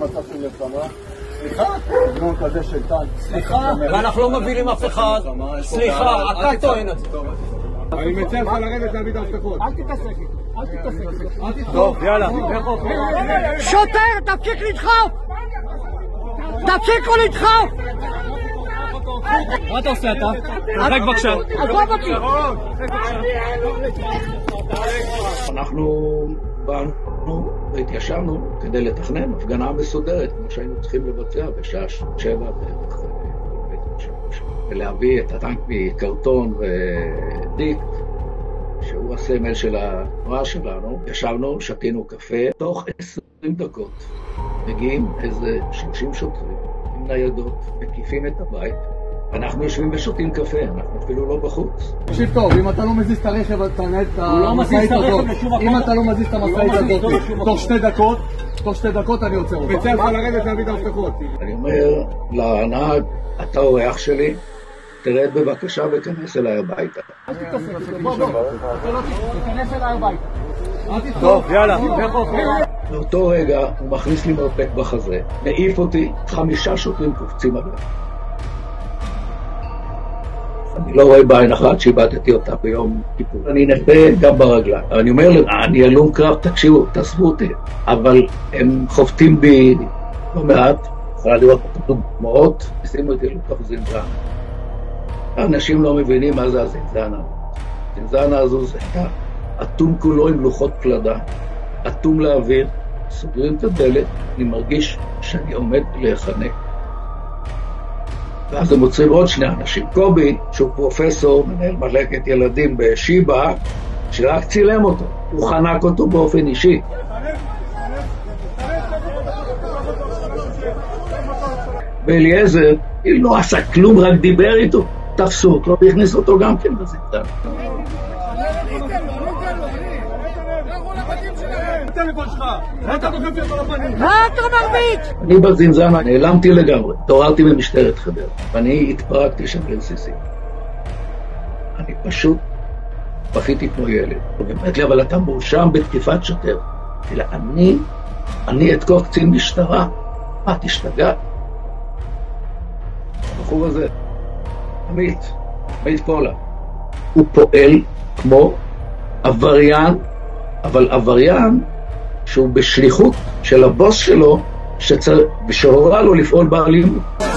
במצב של מלחמה. סליחה? סגנון כזה של טנק. סליחה? ואנחנו לא מבינים אף אחד. סליחה, אתה טוען את זה. אני מציע לך לרדת להביא את ההבטחות. אל תתעסק, אל תתעסק. טוב, יאללה. שוטר, תפסיק לדחוף! תפסיקו לדחוף! מה אתה עושה אתה? תרחק בבקשה. עזוב אותי! אנחנו באנו והתיישבנו כדי לתכנן הפגנה מסודרת, כמו שהיינו צריכים לבצע בשעה 7 בערך, ולהביא את הטנק מקרטון ודיקט, שהוא הסמל של התנועה שלנו. ישבנו, שתינו קפה, תוך 20 דקות מגיעים איזה 30 שוטרים עם ניידות, מקיפים את הבית, אנחנו יושבים ושותים קפה, אנחנו אפילו לא בחוץ. תקשיב טוב, אם אתה לא מזיז את הרכב, אתה נהל את המשאית הזאת. אם אתה לא מזיז את המשאית הזאת, תוך שתי דקות אני עוצר אותך. מציע לך לרדת להביא את ההבטחות. אני אומר לנהג, אתה אורח שלי, תרד בבקשה וכנס אליי הביתה. אל תתעסק, בוא, תיכנס אליי הביתה. טוב, יאללה. באותו רגע הוא מכניס לי מרפק בחזה, מעיף אותי, 5 שוטרים קופצים עליו. אני לא רואה בעין אחת שאיבדתי אותה ביום כיפור. אני נפה גם ברגליים. אני אומר להם, אני הלום קרב, תקשיבו, תעזבו אותי. אבל הם חובטים בי לא מעט, יכולה לראות דוגמאות, שימו אותי לתוך זנזנה. אנשים לא מבינים מה זה הזנזנה. הזנזנה הזו זה אטום כולו עם לוחות פלדה, אטום לאוויר, סוגרים את הדלת, אני מרגיש שאני עומד להיחנק. ואז הם מוצאים עוד 2 אנשים. קובי, שהוא פרופסור, מנהל מחלקת ילדים בשיבא, שרק צילם אותו. הוא חנק אותו באופן אישי. ואליעזר, היא לא עשה כלום, רק דיבר איתו. תפסו אותו, והכניסו אותו גם כן בזנזנה. מה אתה מרביץ? אני בזנזנה נעלמתי לגמרי, התעוררתי במשטרת חדרה, ואני התפרקתי שם לרסיסים. אני פשוט בכיתי כמו ילד. ובאמת לי, אבל אתה מואשם בתקיפת שוטר. אלא אני אתקוף קצין משטרה. מה, תשתגע? הבחור הזה, עמית פולה, הוא פועל כמו עבריין, אבל עבריין שהוא בשליחות של הבוס שלו, שהורה לו לפעול באלימות.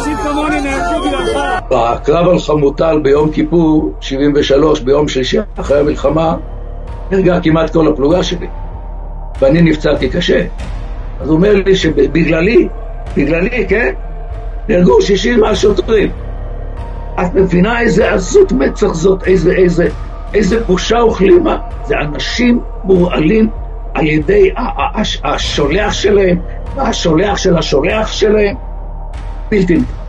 בקרב על חמוטל ביום כיפור 73, ביום שלישי אחרי המלחמה, נרגע כמעט כל הפלוגה שלי, ואני נפצעתי קשה. אז הוא אומר לי שבגללי, כן, נרגעו 60 מהשוטרים. את מבינה איזה עזות מצח זאת, איזה בושה וכלימה. זה אנשים מורעלים על ידי השולח שלהם, והשולח של השולח שלהם, בלתי נתפס.